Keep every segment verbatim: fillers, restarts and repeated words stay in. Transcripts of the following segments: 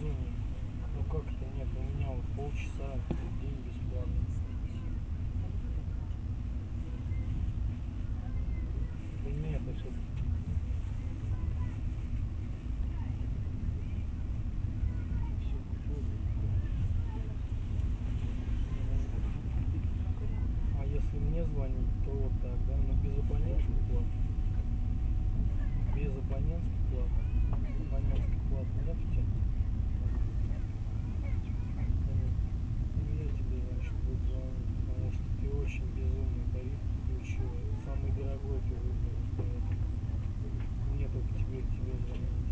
Соня, ну как это нет? У меня вот полчаса в день бесплатно. Да нет, это а если мне звонить, то вот так, да? Но без абонентской платы. Без абонентской платы. Абонентской платы нет у тебя? Ну, я тебе, значит, буду звонить, потому что ты очень безумный тариф включила. Самый дорогой ты выбрал, поэтому мне только тебе к тебе звонить.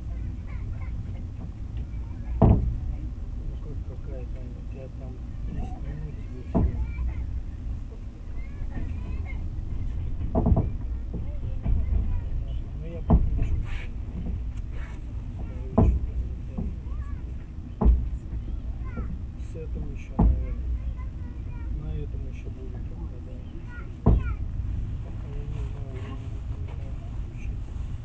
Ну как какая там, у тебя там десять минут тебе все. Ну я подключу. С этого еще, наверное. На этом еще будет только, да. Я не знаю, я не знаю, включить.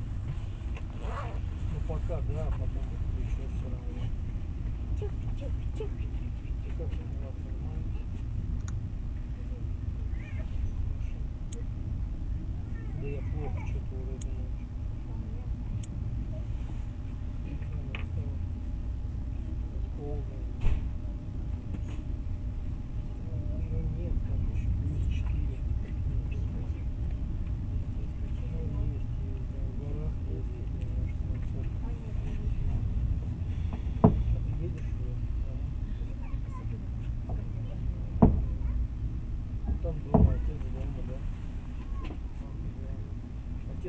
Ну пока, да, потом выключу все равно. Ты как поняла, понимаете? Да я плохо что-то вроде ночью. Экран стал полный. Ну нет, там еще плюс четыре. Ну есть, есть, да, в горах есть немножко высоко. А ты едешь в там дома, отец дома, да? А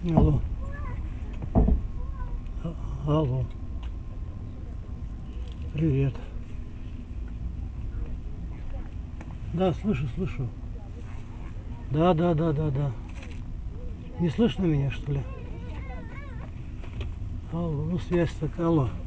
Алло. А- Алло. Привет. Да, слышу, слышу. Да, да, да, да, да. Не слышно меня, что ли? Алло, ну связь так, алло.